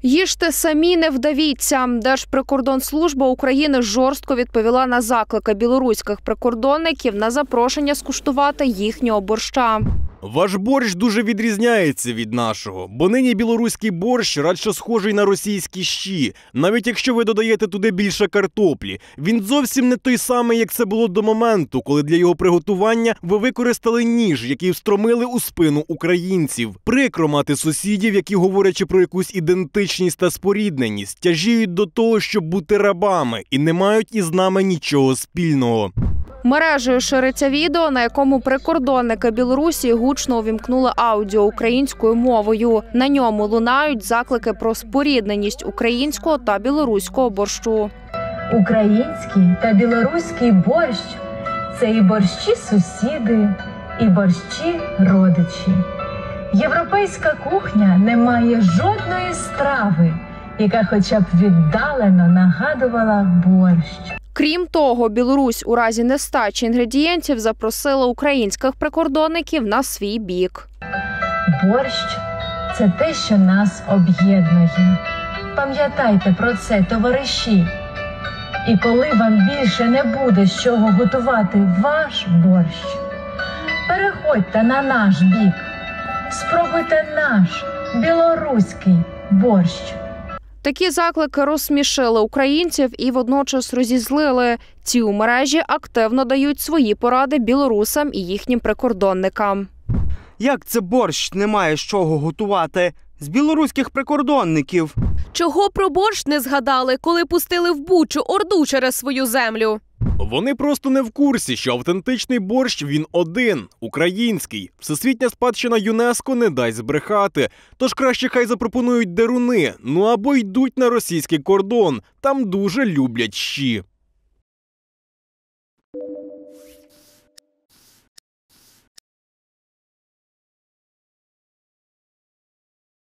Їжте самі, не вдавіться. Держприкордонслужба України жорстко відповіла на заклики білоруських прикордонників на запрошення скуштувати їхнього борща. Ваш борщ дуже відрізняється від нашого, бо нині білоруський борщ радше схожий на російські щі. Навіть якщо ви додаєте туди більше картоплі, він зовсім не той самий, як це було до моменту, коли для його приготування ви використали ніж, який встромили у спину українців. Прикро мати сусідів, які, говорячи про якусь ідентичність та спорідненість, тяжіють до того, щоб бути рабами, і не мають із нами нічого спільного. Мережею шириться відео, на якому прикордонники Білорусі гучно увімкнули аудіо українською мовою. На ньому лунають заклики про спорідненість українського та білоруського борщу. Український та білоруський борщ – це і борщі сусіди, і борщі родичі. Європейська кухня не має жодної страви, яка хоча б віддалено нагадувала борщ. Крім того, Білорусь у разі нестачі інгредієнтів запросила українських прикордонників на свій бік. Борщ – це те, що нас об'єднує. Пам'ятайте про це, товариші. І коли вам більше не буде з чого готувати ваш борщ, переходьте на наш бік. Спробуйте наш білоруський борщ. Такі заклики розсмішили українців і водночас розізлили. Ці у мережі активно дають свої поради білорусам і їхнім прикордонникам. Як це борщ не має з чого готувати? З білоруських прикордонників. Чого про борщ не згадали, коли пустили в Бучу Орду через свою землю? Вони просто не в курсі, що автентичний борщ він один – український. Всесвітня спадщина ЮНЕСКО не дасть збрехати. Тож краще хай запропонують деруни, ну або йдуть на російський кордон. Там дуже люблять щі.